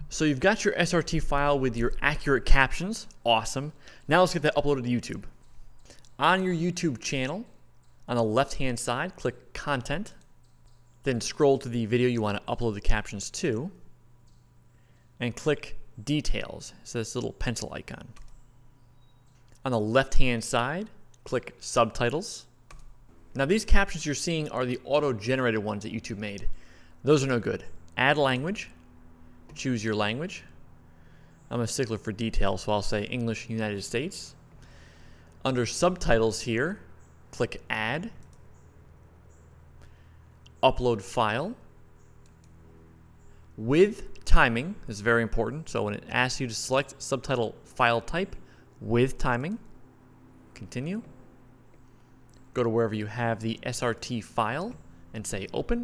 So you've got your SRT file with your accurate captions. Awesome. Now let's get that uploaded to YouTube. On your YouTube channel, on the left-hand side, click Content. Then scroll to the video you want to upload the captions to. And click Details. So this little pencil icon. On the left-hand side, click Subtitles. Now these captions you're seeing are the auto-generated ones that YouTube made. Those are no good. Add language. Choose your language. I'm a stickler for details, so I'll say English United States. Under subtitles here, click Add. Upload file. With timing, this is very important. So when it asks you to select subtitle file type with timing, continue. Go to wherever you have the SRT file and say Open.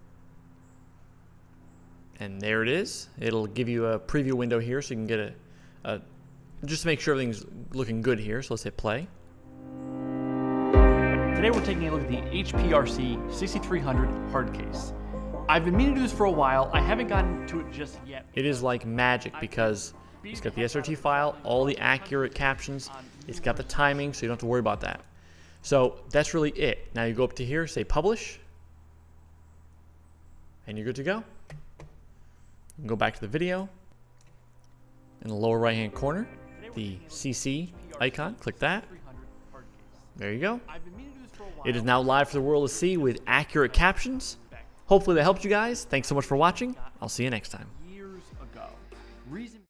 And there it is. It'll give you a preview window here so you can get just to make sure everything's looking good here. So let's hit play. Today we're taking a look at the HPRC 6300 hard case. I've been meaning to do this for a while. I haven't gotten to it just yet. It is like magic because it's got the SRT file, all the accurate captions. It's got the timing, so you don't have to worry about that. So that's really it. Now you go up to here, say Publish, and you're good to go. You can go back to the video. In the lower right hand corner, the CC icon, click that. There you go. It is now live for the world to see with accurate captions. Hopefully that helped you guys. Thanks so much for watching. I'll see you next time.